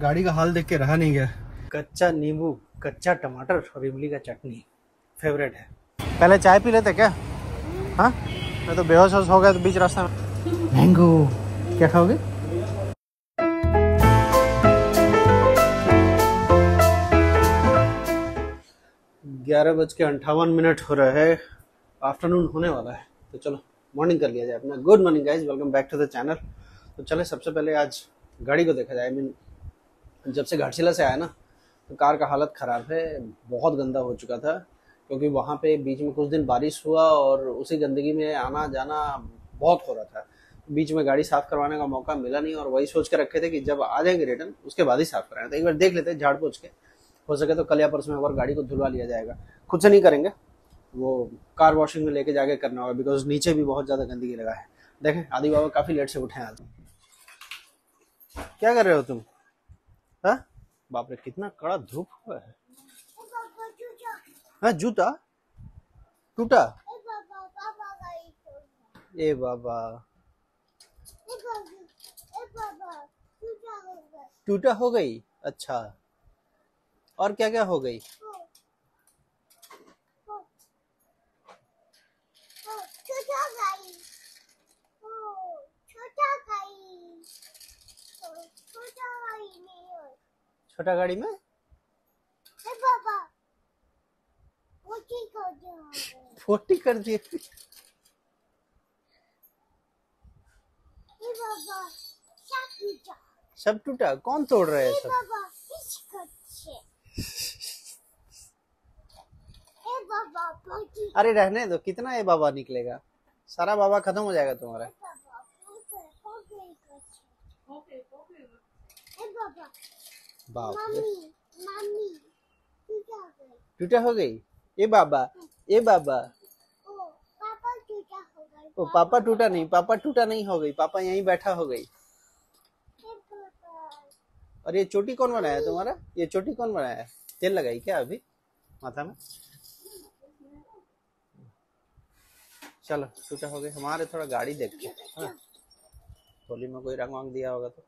गाड़ी का हाल देख के रहा नहीं गया। कच्चा नींबू, कच्चा टमाटर और इमली का चटनी फेवरेट है। पहले चाय पी लेते क्या? हाँ, मैं तो बेहोश हो गया तो बीच रास्ते में। मैंगो क्या खाओगे? ग्यारह बज के 58 हो रहा है, आफ्टरनून होने वाला है, तो चलो मॉर्निंग कर लिया जाए अपना। Good morning guys, welcome back to the channel. तो चले सबसे पहले आज गाड़ी को देखा जाए। जब से घाटशिला से आया ना तो कार का हालत ख़राब है, बहुत गंदा हो चुका था, क्योंकि वहाँ पे बीच में कुछ दिन बारिश हुआ और उसी गंदगी में आना जाना बहुत हो रहा था। बीच में गाड़ी साफ़ करवाने का मौका मिला नहीं और वही सोच के रखे थे कि जब आ जाएंगे रिटर्न उसके बाद ही साफ़ कराएं। तो एक बार देख लेते हैं झाड़ पोंछ के, हो सके तो कल या परसों में और गाड़ी को धुलवा लिया जाएगा। खुद से नहीं करेंगे, वो कार वॉशिंग में लेके जाके करना होगा, बिकॉज नीचे भी बहुत ज़्यादा गंदगी लगा है। देखें आदि बाबा काफ़ी लेट से उठे हैं आज। क्या कर रहे हो तुम? हाँ, बाप रे कितना कड़ा धूप हुआ है। हाँ, जूता टूटा? ए बाबा, टूटा हो गई? अच्छा, और क्या क्या हो गई? छोटा गाड़ी में फोर्टी कर दिए। सब टूटा? कौन तोड़ रहा है सब? अरे रहने दो, कितना ये बाबा निकलेगा, सारा बाबा खत्म हो जाएगा तुम्हारा। बाप टूटा हो गई? ए बाबा, ए बाबा। ओ पापा टूटा नहीं, पापा टूटा नहीं हो गई, पापा यहीं बैठा हो गई। और ये चोटी कौन बनाया तुम्हारा? ये चोटी कौन बनाया? तेल लगाई क्या अभी माथा में? चलो टूटा हो गई। हमारे थोड़ा गाड़ी देख के, हाँ, होली में कोई रंग वांग दिया होगा तो।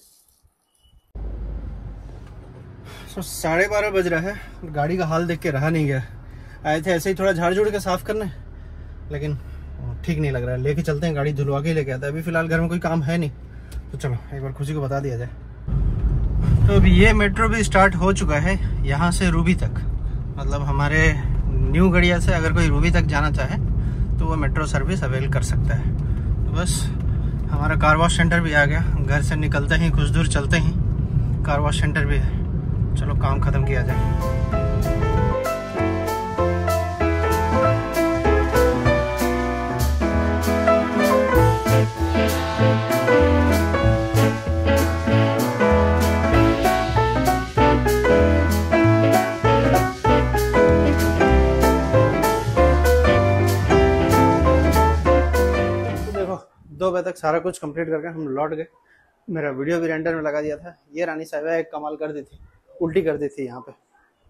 12:30 बज रहा है, गाड़ी का हाल देख के रहा नहीं गया। आए थे ऐसे ही थोड़ा झाड़ झूड़ के साफ करने, लेकिन ठीक नहीं लग रहा है। लेके चलते हैं, गाड़ी धुलवा के लेके आता है। अभी फिलहाल घर में कोई काम है नहीं, तो चलो एक बार खुशी को बता दिया जाए। तो अभी ये मेट्रो भी स्टार्ट हो चुका है, यहाँ से रूबी तक। मतलब हमारे न्यू गड़िया से अगर कोई रूबी तक जाना चाहे तो वो मेट्रो सर्विस अवेल कर सकता है। तो बस हमारा कार वॉश सेंटर भी आ गया। घर से निकलते ही कुछ दूर चलते ही कार वॉश सेंटर भी है। चलो काम ख़त्म किया जाए। देखो 2 बजे तक सारा कुछ कंप्लीट करके हम लौट गए। मेरा वीडियो भी रेंडर में लगा दिया था। ये रानी साहिबा एक कमाल कर दी थी, उल्टी कर दी थी यहाँ पे।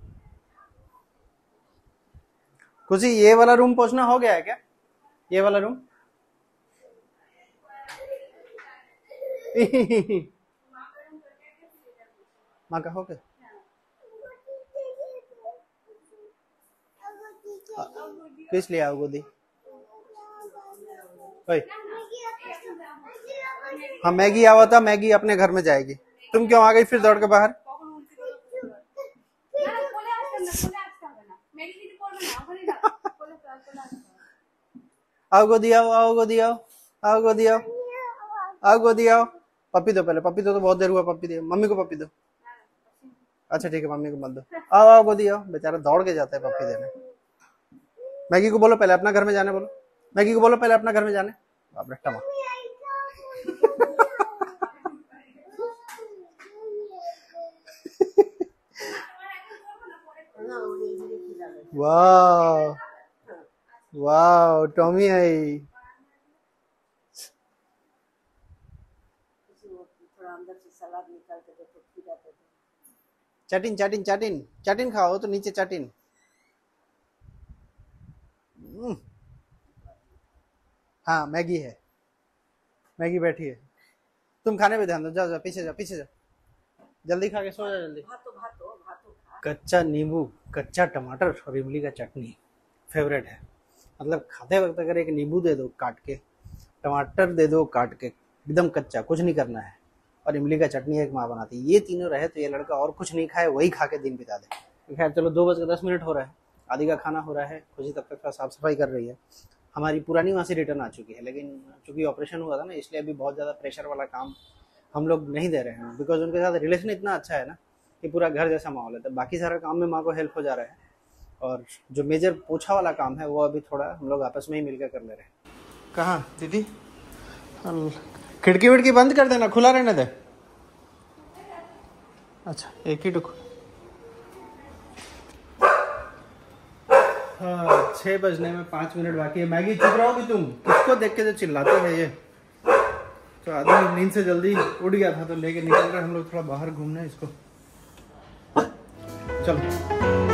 खुशी ये वाला रूम पहुंचना हो गया है क्या? ये वाला रूम माँ का हो गया? किस लिए आओ गोदी? हाँ मैगी आवा था, मैगी अपने घर में जाएगी। तुम क्यों आ गई फिर दौड़ के बाहर? आओ गोदी आओ, आओ गोदी आओ, आओ गोदी आओ, आओ गोदी आओ। पप्पी दो पहले, पप्पी दो, तो बहुत देर हुआ। पप्पी दो, मम्मी को पप्पी दो। अच्छा ठीक है, मम्मी को मत दो। आओ आओ गोदी आओ। बेचारा दौड़ के जाता है पप्पी देने। मैगी को बोलो पहले अपना घर में जाने, बोलो मैगी को बोलो पहले अपना घर में जाने। बाप रे टमा। वाह वाह, टॉमी आई। चटिन चटिन चटिन चटिन खाओ तो नीचे चटिन। हाँ मैगी है, मैगी बैठी है। तुम खाने पे ध्यान दो, जाओ जाओ पीछे जाओ, पीछे जाओ। जल्दी खा के सो जा जल्दी। कच्चा नींबू, कच्चा टमाटर और इमली का चटनी फेवरेट है। मतलब खाते वक्त अगर एक नींबू दे दो काट के, टमाटर दे दो काट के, एकदम कच्चा, कुछ नहीं करना है, और इमली का चटनी एक माँ बनाती है, ये तीनों रहे तो ये लड़का और कुछ नहीं खाए, वही खा के दिन बिता दे। खैर चलो 2:10 हो रहा है, आदि का खाना हो रहा है। खुशी तब तक साफ सफाई कर रही है। हमारी पुरानी मासी रिटर्न आ चुकी है, लेकिन चूंकि ऑपरेशन हुआ था ना, इसलिए अभी बहुत ज़्यादा प्रेशर वाला काम हम लोग नहीं दे रहे हैं, बिकॉज उनके साथ रिलेशन इतना अच्छा है ना कि पूरा घर जैसा माहौल है। तो बाकी सारा काम में माँ को हेल्प हो जा रहा है, और जो मेजर पोछा वाला काम है वो अभी थोड़ा हम लोग आपस में ही मिलकर कर ले रहे हैं। कहाँ दीदी? खिड़की विड़की बंद कर देना, खुला रहने दे। अच्छा एक ही टुक। हाँ 6 बजने में 5 मिनट बाकी है। मैगी चुप रहोगी तुम? किसको देख के जो चिल्लाते हैं ये? तो आदमी नींद से जल्दी उठ गया था तो लेके निकल रहे हम लोग थोड़ा बाहर घूमने इसको। चलो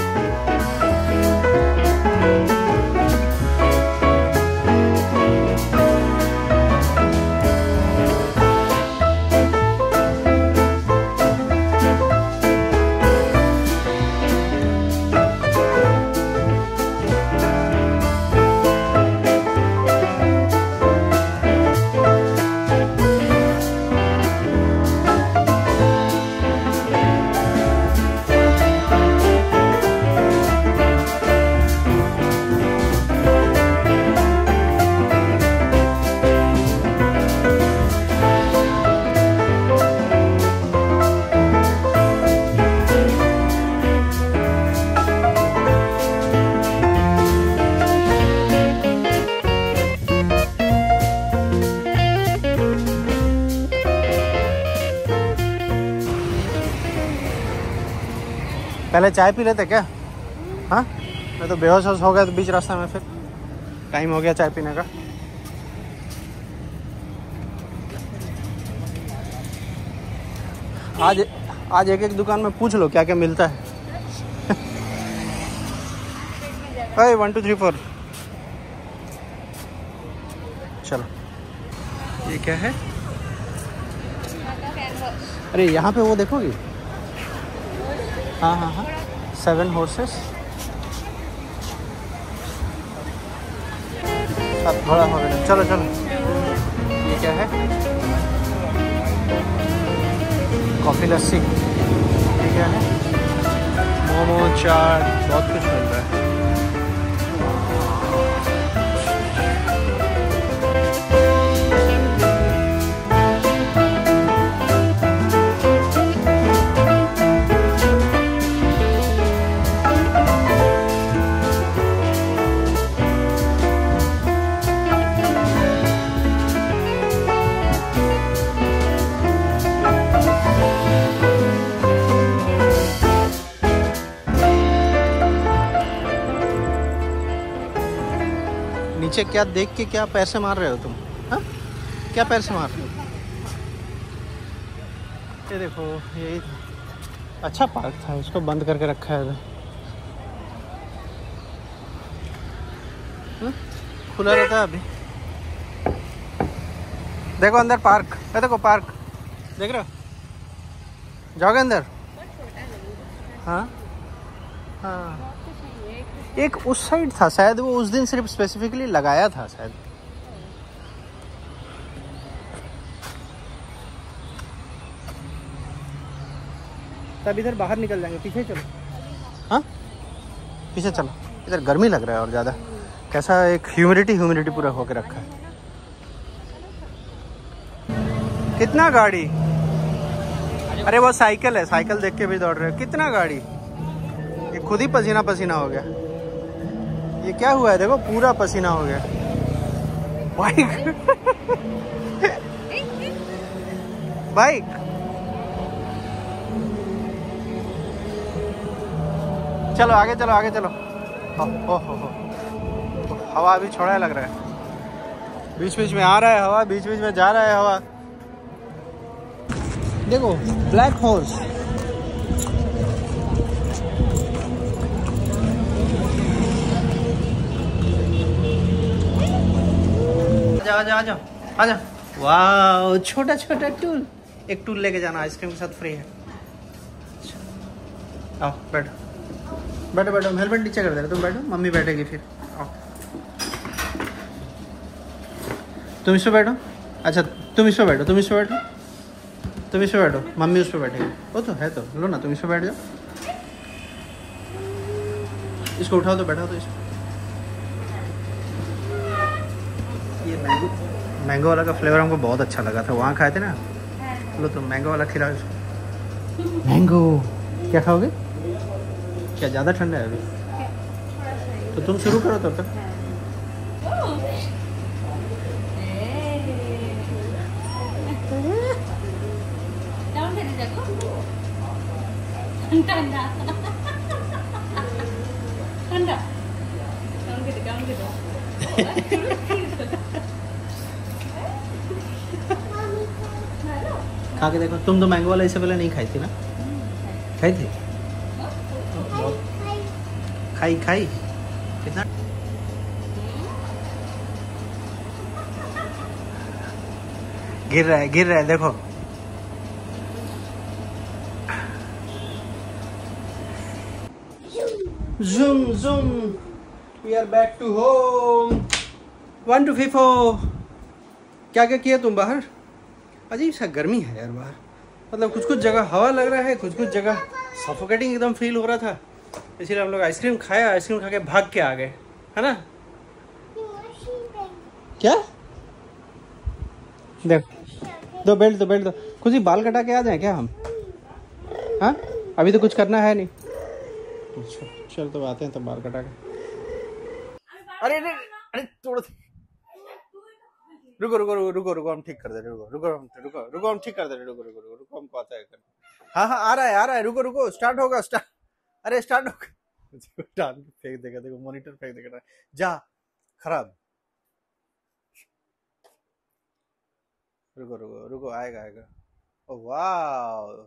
पहले चाय पी लेते क्या? हाँ मैं तो बेहोश हो गया तो बीच रास्ते में, फिर टाइम हो गया चाय पीने का। आज एक एक दुकान में पूछ लो क्या क्या मिलता है। 1 2 3 4। चलो ये क्या है? अरे यहाँ पे वो देखोगी? हाँ हाँ हाँ 7 हॉर्सेस। अब थोड़ा हो गया, चलो चलो। ये क्या है? कॉफ़ी लस्सी। ये क्या है? मोमो, चाट, बहुत कुछ मिल रहा है। नीचे क्या देख के क्या पैसे मार रहे हो तुम? हाँ क्या पैसे मार रहे हो? ये देखो यही अच्छा पार्क था, इसको बंद करके रखा है। खुला रहता है अभी। देखो अंदर पार्क है, देखो पार्क देख रहे हो? जाओगे अंदर? हाँ हाँ एक उस साइड था शायद, वो उस दिन सिर्फ स्पेसिफिकली लगाया था शायद। तब इधर बाहर निकल जाएंगे, पीछे चलो। हाँ पीछे चलो, इधर गर्मी लग रहा है और ज़्यादा। कैसा एक ह्यूमिडिटी पूरा होके रखा है। कितना गाड़ी? अरे वो साइकिल है, साइकिल देख के भी दौड़ रहे हो। कितना गाड़ी? ये खुद ही पसीना पसीना हो गया। ये क्या हुआ है? देखो पूरा पसीना हो गया। बाइक बाइक चलो आगे चलो, आगे चलो। हो हवा अभी छोड़ा लग रहा है। बीच बीच में आ रहा है हवा, बीच बीच में जा रहा है हवा। देखो ब्लैक हॉर्स। आजा आजा आजा। वाह छोटा छोटा टूल। एक टूल लेके जाना, आइसक्रीम के साथ फ्री है। आओ बैठो बैठो बैठो, हेलमेट नीचे कर दे रहे, तुम बैठो, मम्मी बैठेगी फिर। आओ तुम इस पे बैठो। अच्छा तुम इस पे बैठो, तुम इस पे बैठो, तुम इस पे बैठो, मम्मी उस पे बैठेगी। वो तो है, तो लो ना, तुम इस पे बैठ जाओ। इसको उठाओ तो बैठा तो इसको। ये मैंगो वाला का फ्लेवर हमको बहुत अच्छा लगा था, वहाँ खाए थे ना। लो तुम मैंगो वाला खिलाओ इसको। मैंगो क्या खाओगे? क्या ज़्यादा ठंडा है अभी? तो तुम शुरू करो तब तक। खा के देखो। तुम तो मैंगो वाला इससे पहले नहीं खाई थी ना? खाई थी? खाई खाई कितना? गिर रहा है, गिर रहा है, देखो। Zoom zoom, we are back to home. 1 to 5। क्या क्या किया तुम बाहर? अजीब सा गर्मी है यार बाहर, मतलब कुछ कुछ जगह हवा लग रहा है, कुछ कुछ जगह सफोकेटिंग एकदम फील हो रहा था। इसीलिए हम लोग आइसक्रीम खाया, आइसक्रीम खा के भाग के आ गए, है ना? क्या? देख दो बेल्ट, दो बेल्ट दो। कुछ ही बाल कटा के आ जाए क्या हम? हाँ अभी तो कुछ करना है नहीं। चल तो आते हैं तब बाल कटा के। अरे अरे अरे तोड़, रुको रुको रुको रुको रुको, हम ठीक कर दे रहे, रुको रुको रुको रुको, हम ठीक कर दे रहे, रुको रुको रुको रुको, हमको आता है कर। हाँ हाँ आ रहा है, आ रहा है, रुको रुको, स्टार्ट होगा, स्टार्ट। अरे स्टार्ट होगा। डाल फेंक देगा, देखो मॉनिटर फेंक देगा, जा खराब। रुको रुको रुको, आएगा आएगा। ओ वाह,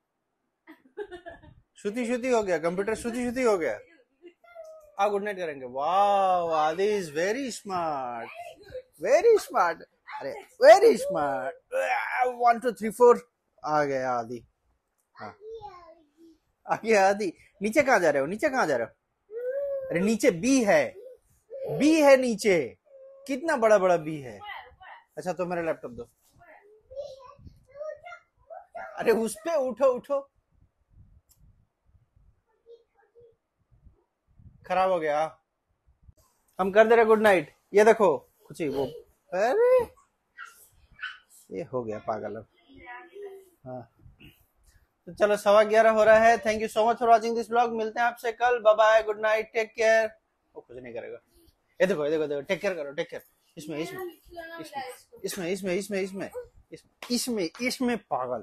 श्रुति श्रुति हो गया, कंप्यूटर श्रुति श्रुति हो गया। हाँ गुड नाइट करेंगे। वाह Adi is very smart, very smart, अरे वेरी स्मार्ट। 1 2 3 4 आ गया आदि। हाँ आ गया आदि। नीचे कहाँ जा रहे हो, नीचे कहाँ जा रहे हो? अरे नीचे बी है, बी है नीचे, कितना बड़ा बड़ा बी है। अच्छा तो मेरा लैपटॉप दो। अरे उस पे उठो उठो, खराब हो गया। हम कर दे रहे गुड नाइट, ये देखो कुछ ही वो। अरे ये हो गया पागल अब। हाँ तो चलो 11:15 हो रहा है। Thank you so much for watching this blog. मिलते हैं आपसे कल। Bye bye, good night, take care. वो कुछ नहीं करेगा। ये देखो ये देखो देखो, टेक केयर करो, टेक केयर। इसमें इसमें इसमें इसमें इसमें इसमें इसमें इसमें पागल।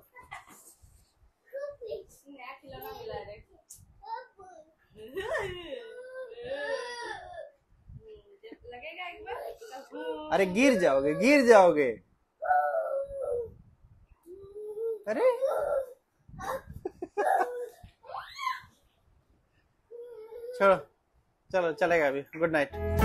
अरे गिर जाओगे, गिर जाओगे। अरे चलो चलो चलेगा अभी। Good night.